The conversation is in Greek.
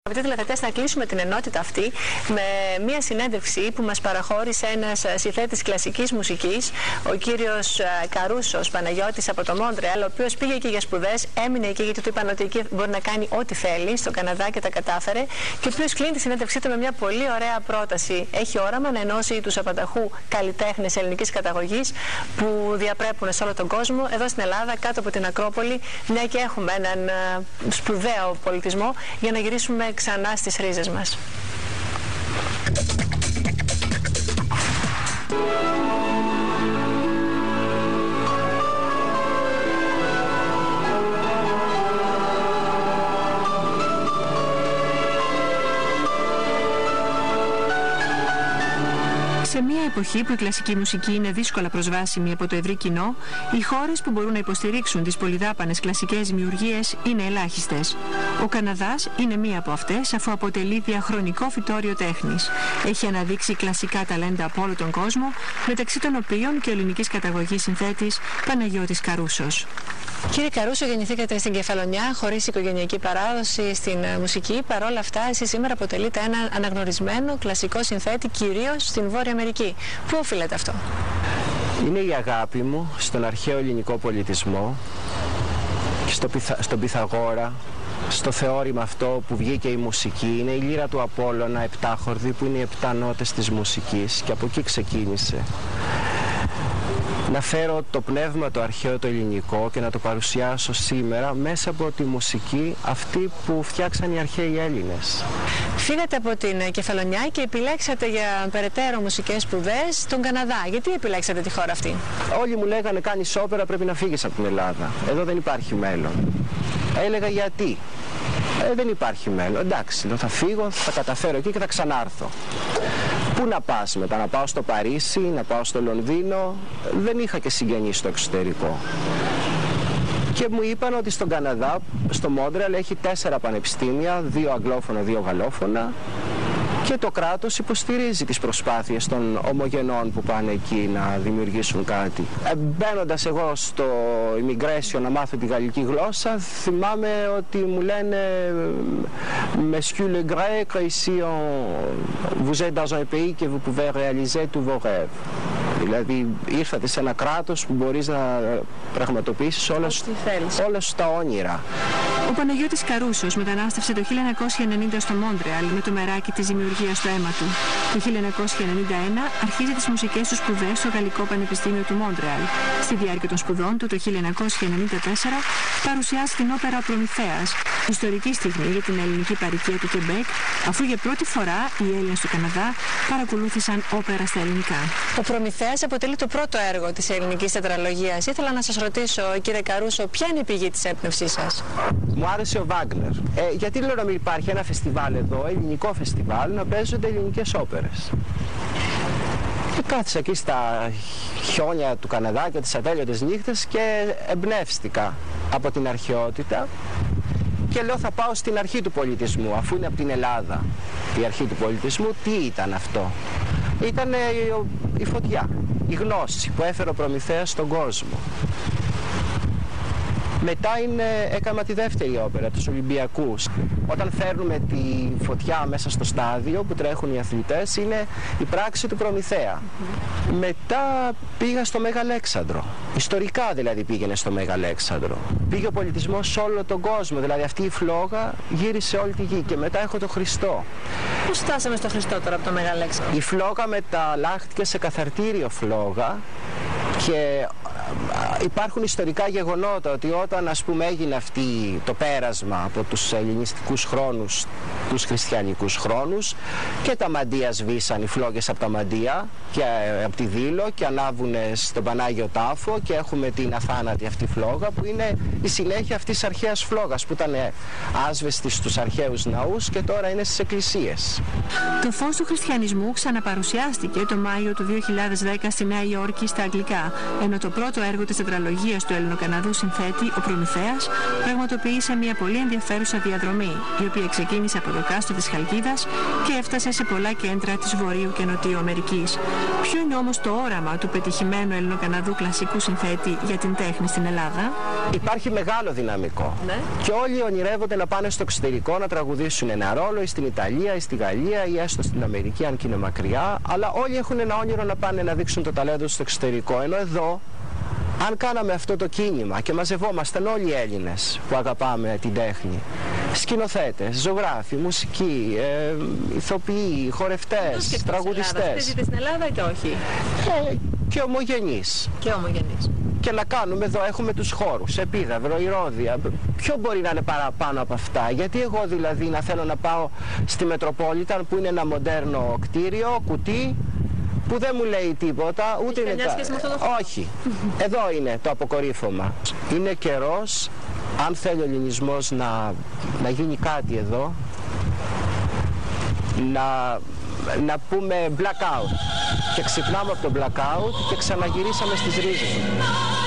Αγαπητοί τηλεθεατές, να κλείσουμε την ενότητα αυτή με μια συνέντευξη που μας παραχώρησε ένας συνθέτης κλασικής μουσικής, ο κύριος Καρούσος Παναγιώτης από το Μόντρεαλ, ο οποίος πήγε εκεί για σπουδές, έμεινε εκεί γιατί του είπαν ότι εκεί μπορεί να κάνει ό,τι θέλει, στον Καναδά και τα κατάφερε, και ο οποίος κλείνει τη συνέντευξή του με μια πολύ ωραία πρόταση. Έχει όραμα να ενώσει τους απανταχού καλλιτέχνες ελληνικής καταγωγής που διαπρέπουν σε όλο τον κόσμο, εδώ στην Ελλάδα, κάτω από την Ακρόπολη, μια και έχουμε έναν σπουδαίο πολιτισμό, για να γυρίσουμε ξανά στις ρίζες μας. Σε μια εποχή που η κλασική μουσική είναι δύσκολα προσβάσιμη από το ευρύ κοινό, οι χώρες που μπορούν να υποστηρίξουν τις πολυδάπανες κλασικές δημιουργίες είναι ελάχιστες. Ο Καναδάς είναι μία από αυτές, αφού αποτελεί διαχρονικό φυτόριο τέχνης. Έχει αναδείξει κλασικά ταλέντα από όλο τον κόσμο, μεταξύ των οποίων και ο ελληνικής καταγωγής συνθέτης Παναγιώτης Καρούσος. Κύριε Καρούσο, γεννηθήκατε στην Κεφαλονιά, χωρίς οικογενειακή παράδοση στην μουσική. Παρ' όλα αυτά, εσείς σήμερα αποτελείτε ένα αναγνωρισμένο κλασικό συνθέτη, κυρίως στην Βόρεια Αμερική. Πού οφείλεται αυτό? Είναι η αγάπη μου στον αρχαίο ελληνικό πολιτισμό, στον Πυθαγόρα, στο θεώρημα αυτό που βγήκε η μουσική. Είναι η λύρα του Απόλλωνα, επτάχορδη, που είναι οι 7 νότες της μουσικής, και από εκεί ξεκίνησε. Να φέρω το πνεύμα το αρχαίο το ελληνικό και να το παρουσιάσω σήμερα μέσα από τη μουσική αυτή που φτιάξαν οι αρχαίοι Έλληνες. Φύγατε από την Κεφαλονιά και επιλέξατε για περαιτέρω μουσικές σπουδές τον Καναδά. Γιατί επιλέξατε τη χώρα αυτή? Όλοι μου λέγανε, κάνεις όπερα, πρέπει να φύγεις από την Ελλάδα. Εδώ δεν υπάρχει μέλλον. Έλεγα, γιατί? Δεν υπάρχει μέλλον. Εντάξει, θα φύγω, θα καταφέρω εκεί και θα ξανάρθω. Πού να πας μετά? Να πάω στο Παρίσι, να πάω στο Λονδίνο? Δεν είχα και συγγενείς στο εξωτερικό. Και μου είπαν ότι στον Καναδά, στο Μόντρεαλ, έχει 4 πανεπιστήμια, 2 αγγλόφωνα, 2 γαλλόφωνα, και το κράτος υποστηρίζει τις προσπάθειες των ομογενών που πάνε εκεί να δημιουργήσουν κάτι. Μπαίνοντας εγώ στο immigration να μάθω τη γαλλική γλώσσα, θυμάμαι ότι μου λένε Monsieur le Grec, ici vous êtes dans un pays que vous pouvez réaliser tous vos rêves. Δηλαδή ήρθατε σε ένα κράτος που μπορείς να πραγματοποιήσεις όλα σου τα όνειρα. Ο Παναγιώτης Καρούσος μετανάστευσε το 1990 στο Μόντρεαλ με το μεράκι της δημιουργίας στο αίμα του. Το 1991 αρχίζει τις μουσικές του σπουδές στο Γαλλικό Πανεπιστήμιο του Μόντρεαλ. Στη διάρκεια των σπουδών του το 1994 παρουσιάζει την όπερα Προμηθέας, ιστορική στιγμή για την ελληνική παροικία του Κεμπέκ, αφού για πρώτη φορά οι Έλληνες του Καναδά παρακολούθησαν όπερα στα ελληνικά. Ο Προμηθέας αποτελεί το πρώτο έργο της ελληνικής τετραλογίας. Ήθελα να σας ρωτήσω, κύριε Καρούσο, ποια είναι η πηγή της έμπνευσής σας? Μου άρεσε ο Βάγνερ. Γιατί λέω να μην υπάρχει ένα φεστιβάλ εδώ, ελληνικό φεστιβάλ, να παίζονται ελληνικές όπερες? Κάθισα εκεί στα χιόνια του Καναδά και τις ατέλειωτες νύχτες και εμπνεύστηκα από την αρχαιότητα. Και λέω, θα πάω στην αρχή του πολιτισμού, αφού είναι από την Ελλάδα η αρχή του πολιτισμού. Τι ήταν αυτό? Ήταν η φωτιά, η γνώση που έφερε ο Προμηθέας στον κόσμο. Μετά έκανα τη δεύτερη όπερα, τους Ολυμπιακούς. Όταν φέρνουμε τη φωτιά μέσα στο στάδιο που τρέχουν οι αθλητές, είναι η πράξη του Προμηθέα. Μετά πήγα στο Μέγα Αλέξανδρο. Ιστορικά δηλαδή πήγαινε στο Μέγα Αλέξανδρο. Πήγε ο πολιτισμός σε όλο τον κόσμο, δηλαδή αυτή η φλόγα γύρισε όλη τη γη. Και μετά έχω τον Χριστό. Πώς φτάσαμε στο Χριστό τώρα από το Μέγα Αλέξανδρο? Η φλόγα μεταλλάχθηκε σε καθαρτήριο φλόγα. Και υπάρχουν ιστορικά γεγονότα ότι όταν, ας πούμε, έγινε αυτή το πέρασμα από τους ελληνιστικούς χρόνους τους χριστιανικούς χρόνους, και τα μαντεία σβήσαν, οι φλόγες από τα μαντεία και από τη Δήλο, και ανάβουν στον Πανάγιο Τάφο, και έχουμε την αθάνατη αυτή φλόγα που είναι η συνέχεια αυτής της αρχαίας φλόγας που ήταν άσβεστη στους αρχαίους ναούς και τώρα είναι στις εκκλησίες. Το φως του χριστιανισμού ξαναπαρουσιάστηκε το Μάιο του 2010 στη Νέα Υόρκη στα αγγλικά, ενώ το πρώτο έργο της τετραλογίας τετραλογίας του Ελληνοκαναδού συνθέτη, ο Προμηθέας, πραγματοποίησε μια πολύ ενδιαφέρουσα διαδρομή, η οποία ξεκίνησε από το κάστρο της Χαλκίδας και έφτασε σε πολλά κέντρα της Βορείου και Νοτιού Αμερικής. Ποιο είναι όμως το όραμα του πετυχημένου Ελληνοκαναδού κλασικού συνθέτη για την τέχνη στην Ελλάδα? Υπάρχει μεγάλο δυναμικό. Ναι. Και όλοι ονειρεύονται να πάνε στο εξωτερικό να τραγουδήσουν ένα ρόλο, ή στην Ιταλία, ή στη Γαλλία, ή έστω στην Αμερική, αν και είναι μακριά. Αλλά όλοι έχουν ένα όνειρο να πάνε να δείξουν το ταλέντο τους στο εξωτερικό. Ενώ εδώ, αν κάναμε αυτό το κίνημα και μαζευόμασταν όλοι οι Έλληνες που αγαπάμε την τέχνη, σκηνοθέτες, ζωγράφοι, μουσικοί, ηθοποιοί, χορευτές, τραγουδιστές. Είτε ζείτε στην Ελλάδα είτε όχι. Και ομογενείς. Και να κάνουμε εδώ, έχουμε τους χώρους, Επίδαυρο, Ηρώδεια. Ποιο μπορεί να είναι παραπάνω από αυτά? Γιατί εγώ δηλαδή να θέλω να πάω στη Μετροπόλιταν, που είναι ένα μοντέρνο κτίριο, κουτί, που δεν μου λέει τίποτα, ούτε είναι Όχι. Εδώ είναι το αποκορύφωμα. Είναι καιρός, αν θέλει ο ελληνισμός να γίνει κάτι εδώ, να πούμε blackout. Και ξυπνάμε από το blackout και ξαναγυρίσαμε στις ρίζες.